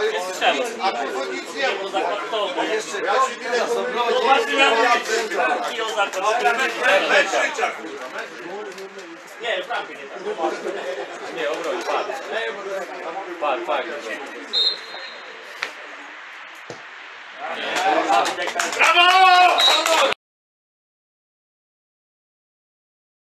A tu nic nie ma. Nie, obroń, padł. Padł, tak.